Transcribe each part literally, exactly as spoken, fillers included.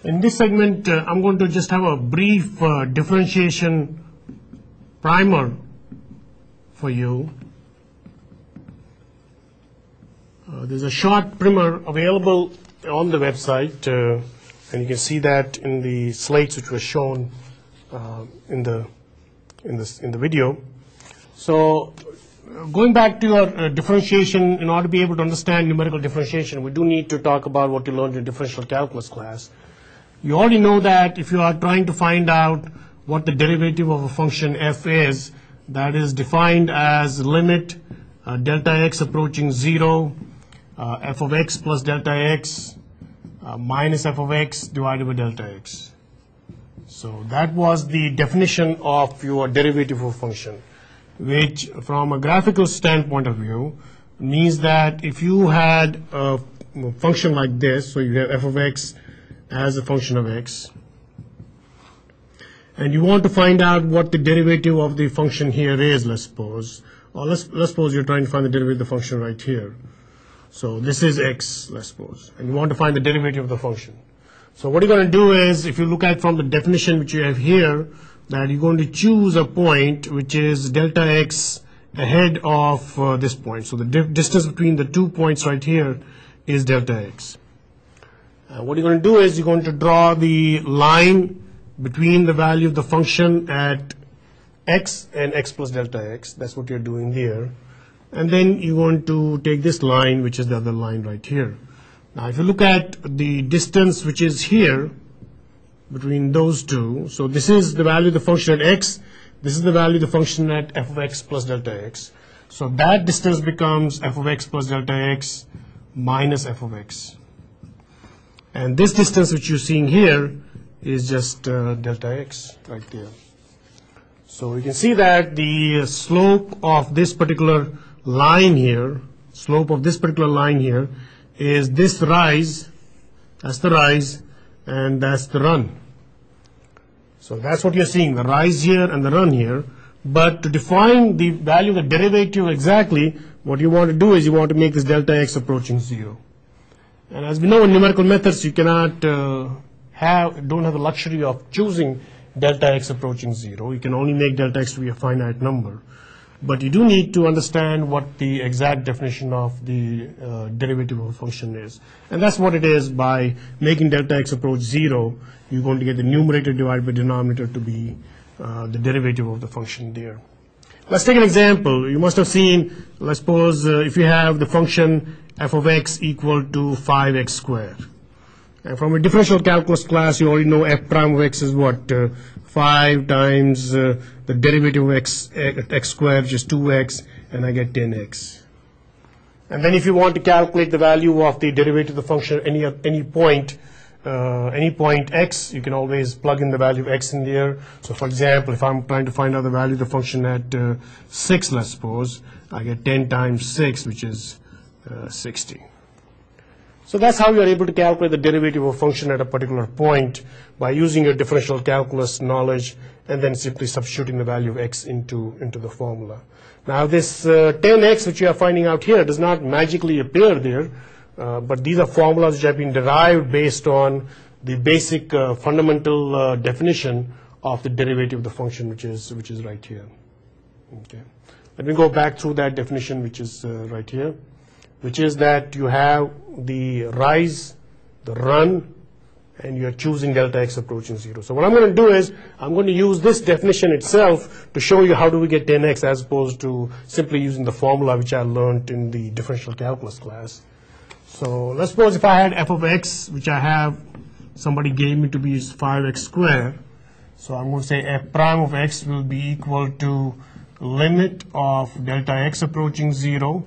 In this segment, uh, I'm going to just have a brief uh, differentiation primer for you. Uh, there's a short primer available on the website, uh, and you can see that in the slides which were shown uh, in the in this in the video. So, uh, going back to your uh, differentiation, in order to be able to understand numerical differentiation, we do need to talk about what you learned in differential calculus class. You already know that if you are trying to find out what the derivative of a function f is, that is defined as limit uh, delta x approaching zero, uh, f of x plus delta x uh, minus f of x divided by delta x. So that was the definition of your derivative of a function, which from a graphical standpoint of view means that if you had a function like this, so you have f of x as a function of x, and you want to find out what the derivative of the function here is, let's suppose, or let's, let's suppose you're trying to find the derivative of the function right here. So this is x, let's suppose, and you want to find the derivative of the function. So what you're going to do is, if you look at from the definition which you have here, that you're going to choose a point which is delta x ahead of uh, this point. So the di distance between the two points right here is delta x. Uh, what you're going to do is you're going to draw the line between the value of the function at x and x plus delta x. That's what you're doing there. And then you're going to take this line, which is the other line right here. Now, if you look at the distance which is here between those two, so this is the value of the function at x, this is the value of the function at f of x plus delta x. So that distance becomes f of x plus delta x minus f of x. And this distance which you're seeing here is just uh, delta x right there. So you can see that the slope of this particular line here, slope of this particular line here is this rise, that's the rise, and that's the run. So that's what you're seeing, the rise here and the run here. But to define the value of the derivative exactly, what you want to do is you want to make this delta x approaching zero. And as we know in numerical methods, you cannot uh, have, don't have the luxury of choosing delta x approaching zero. You can only make delta x to be a finite number. But you do need to understand what the exact definition of the uh, derivative of a function is. And that's what it is. By making delta x approach zero, you're going to get the numerator divided by denominator to be uh, the derivative of the function there. Let's take an example. You must have seen, let's suppose uh, if you have the function f of x equal to five x squared. And from a differential calculus class, you already know f prime of x is what? Uh, five times uh, the derivative of x, x squared, which is two x, and I get ten x. And then if you want to calculate the value of the derivative of the function at any, any point, uh, any point x, you can always plug in the value of x in there. So for example, if I'm trying to find out the value of the function at uh, six, let's suppose, I get ten times six, which is uh, sixty. So that's how you are able to calculate the derivative of a function at a particular point by using your differential calculus knowledge and then simply substituting the value of x into, into the formula. Now this uh, ten x which you are finding out here does not magically appear there, uh, but these are formulas which have been derived based on the basic uh, fundamental uh, definition of the derivative of the function, which is, which is right here. Okay. Let me go back through that definition, which is uh, right here, which is that you have the rise, the run, and you're choosing delta x approaching zero. So what I'm going to do is, I'm going to use this definition itself to show you how do we get ten x as opposed to simply using the formula which I learned in the differential calculus class. So let's suppose if I had f of x, which I have, somebody gave me to be five x squared. So I'm going to say f prime of x will be equal to limit of delta x approaching zero,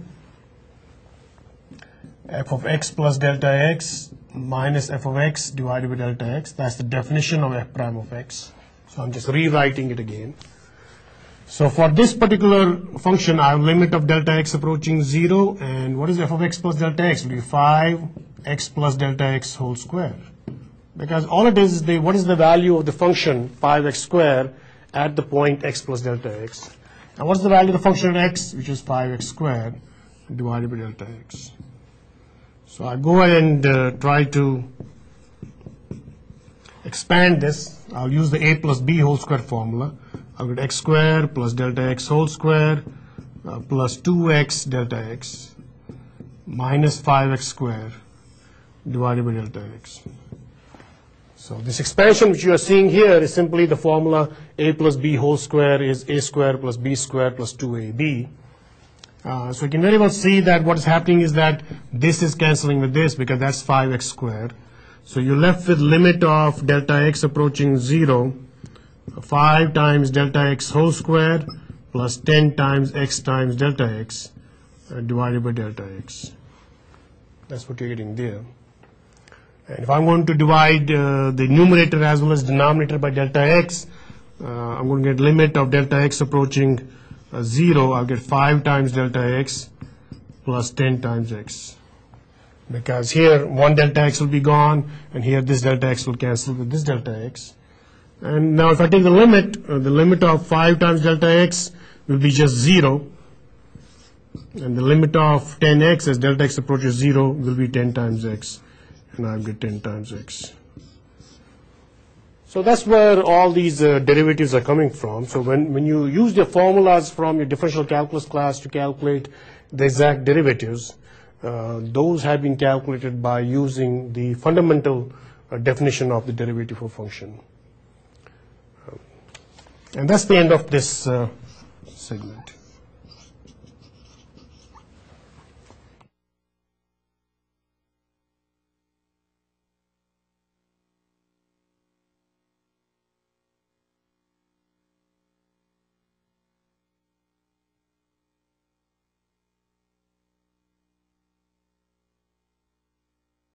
f of x plus delta x minus f of x divided by delta x. That's the definition of f prime of x. So I'm just rewriting it again. So for this particular function, I have limit of delta x approaching zero, and what is f of x plus delta x? It will be five x plus delta x whole square. Because all it is is the, what is the value of the function five x squared at the point x plus delta x. And what's the value of the function at x, which is five x squared divided by delta x. So I go ahead and uh, try to expand this, I'll use the a plus b whole square formula. I'll get x squared plus delta x whole square uh, plus two x delta x minus five x squared divided by delta x. So this expansion which you are seeing here is simply the formula a plus b whole square is a square plus b square plus two a b. Uh, so you can very well see that what is happening is that this is cancelling with this because that's five x squared. So you're left with limit of delta x approaching zero, five times delta x whole square plus ten times x times delta x uh, divided by delta x. That's what you're getting there. And if I'm going to divide uh, the numerator as well as denominator by delta x, uh, I'm going to get limit of delta x approaching uh, zero. I'll get five times delta x plus ten times x. Because here one delta x will be gone, and here this delta x will cancel with this delta x. And now if I take the limit, uh, the limit of five times delta x will be just zero. And the limit of ten x as delta x approaches zero will be ten times x. And I'll get ten times x. So that's where all these uh, derivatives are coming from. So when, when you use the formulas from your differential calculus class to calculate the exact derivatives, uh, those have been calculated by using the fundamental uh, definition of the derivative of function. Um, and that's the end of this uh, segment.